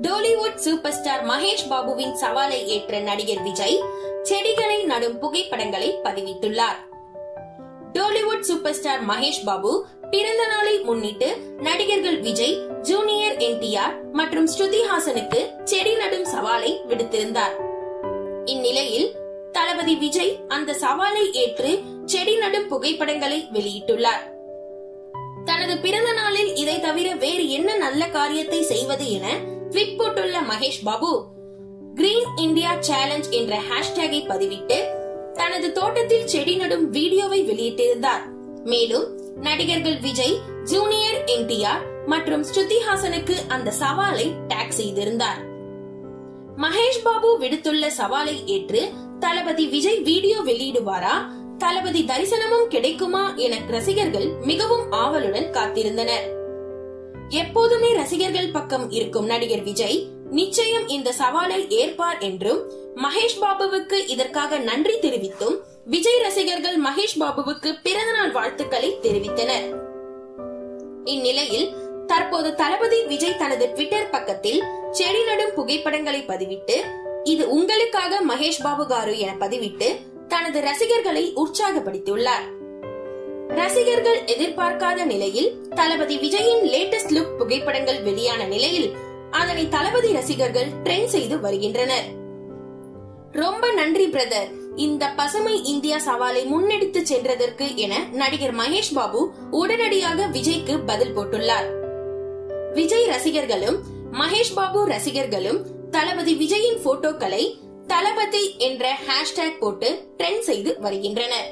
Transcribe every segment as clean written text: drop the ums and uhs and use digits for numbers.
Tollywood super star Mahesh பாபுவின் சவாலை ஏற்ற நடிகர் விஜய் செடிகளை நடும் புகைப்படங்களை பதிவிட்டுள்ளார். Tollywood super star Mahesh Babu பிறந்த நாளை முன்னிட்டு நடிகர்கள் விஜய், ஜூனியர் என்டிஆர் மற்றும் ஸ்ருதி ஹாசனுக்கு செடி நடும் சவாலை விடுத்திருந்தார். இந்நிலையில் தளபதி விஜய் அந்த சவாலை ஏற்று செடி நடும் புகைப்படங்களை வெளியிட்டுள்ளார். தனது பிறந்த நாளில் இதை தவிர வேறு என்ன நல்ல காரியத்தை செய்வது என ட்வீட் போட்டுள்ள Mahesh Babu green India challenge என்ற ஹேஷ்டேகை பதிவிட்டு தனது தோட்டத்தில் செடி நடும் வீடியோவை வெளியிட்டிருந்தார். மேலும் நடிகர்கள் விஜய், ஜூனியர் என்டிஆர் மற்றும் ஸ்ருதி ஹாசனுக்கு அந்த சவாலை டாக் செய்திருந்தார். மகேஷ் பாபு விடுத்துள்ள சவாலை ஏற்று தளபதி விஜய் வீடியோ வெளியிடுவாரா, தளபதி தரிசனமும் கிடைக்குமா என ரசிகர்கள் மிகவும் ஆவலுடன் காத்திருந்தனர். எப்போதுமே ரசிகர்கள் பக்கம் இருக்கும் நடிகர் விஜய் நிச்சயம் இந்த சவாலை ஏற்பார் என்றும் மகேஷ் பாபுவுக்கு இதற்காக நன்றி தெரிவித்தும் விஜய் ரசிகர்கள் மகேஷ் பாபுவுக்கு பிறந்தநாள் வாழ்த்துக்களை தெரிவித்தனர். இந்நிலையில் தற்போது தளபதி விஜய் தனது ட்விட்டர் பக்கத்தில் செடி நடும் புகைப்படங்களை பதிவிட்டு இது உங்களுக்காக மகேஷ் பாபு காரு என பதிவிட்டு தனது ரசிகர்களை உற்சாகப்படுத்தியுள்ளார். ரசிகர்கள் எதிர்பார்க்காத நிலையில் தளபதி விஜயின் லேட்டஸ்ட் லுக் புகைப்படங்கள் வெளியான நிலையில் அதனை தளபதி ரசிகர்கள் ட்ரெண்ட் செய்து வருகின்றனர். ரொம்ப நன்றி பிரதர், இந்த பசுமை இந்தியா சவாலை முன்னெடுத்து சென்றதற்கு என நடிகர் மகேஷ் பாபு உடனடியாக விஜய்க்கு பதில் போட்டுள்ளார். விஜய் ரசிகர்களும் மகேஷ் பாபு ரசிகர்களும் தளபதி விஜயின் போட்டோக்களை தளபதி என்ற ஹேஷ்டேக் போட்டு ட்ரெண்ட் செய்து வருகின்றனர்.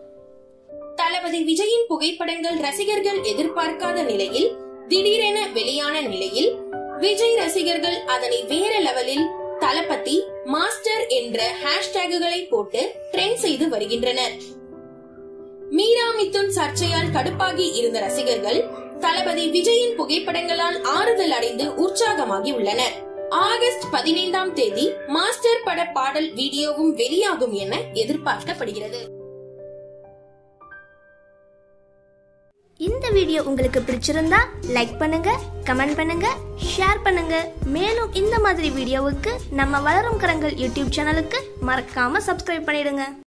தளபதி விஜயின் புகைப்படங்கள் ரசிகர்கள் எதிர்பார்க்காத நிலையில் திடீரென வெளியான நிலையில் விஜய் ரசிகர்கள் அதனை வேற லெவலில் தளபதி மாஸ்டர் என்ற ஹேஷ்டேக்குகளை போட்டு ட்ரெண்ட் செய்து வருகின்றனர். மீரா மிதுன் சர்ச்சையால் கடுப்பாகி இருந்த ரசிகர்கள் தளபதி விஜயின் புகைப்படங்களால் ஆறுதல் அடைந்து உற்சாகமாகி உள்ளனர். ஆகஸ்ட் 15ஆம் தேதி மாஸ்டர் பட பாடல் வீடியோவும் வெளியாகும் என எதிர்பார்க்கப்படுகிறது. இந்த வீடியோ உங்களுக்கு பிடிச்சிருந்தா லைக் பண்ணுங்க, கமெண்ட் பண்ணுங்க, ஷேர் பண்ணுங்க. மேலும் இந்த மாதிரி வீடியோவுக்கு நம்ம வளரும் கரங்கள் யூடியூப் சேனலுக்கு மறக்காம சப்ஸ்கிரைப் பண்ணிடுங்க.